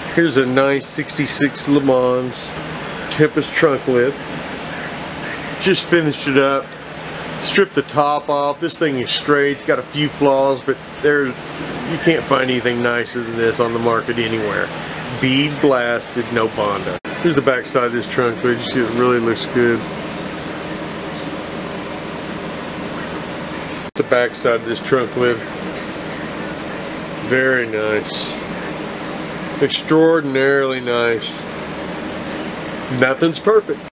Here's a nice 66 LeMans Tempest trunk lid. Just finished it up. Stripped the top off. This thing is straight. It's got a few flaws, but you can't find anything nicer than this on the market anywhere. Bead blasted, no Bondo. Here's the back side of this trunk lid. You see it really looks good. The back side of this trunk lid. Very nice. Extraordinarily nice. Nothing's perfect.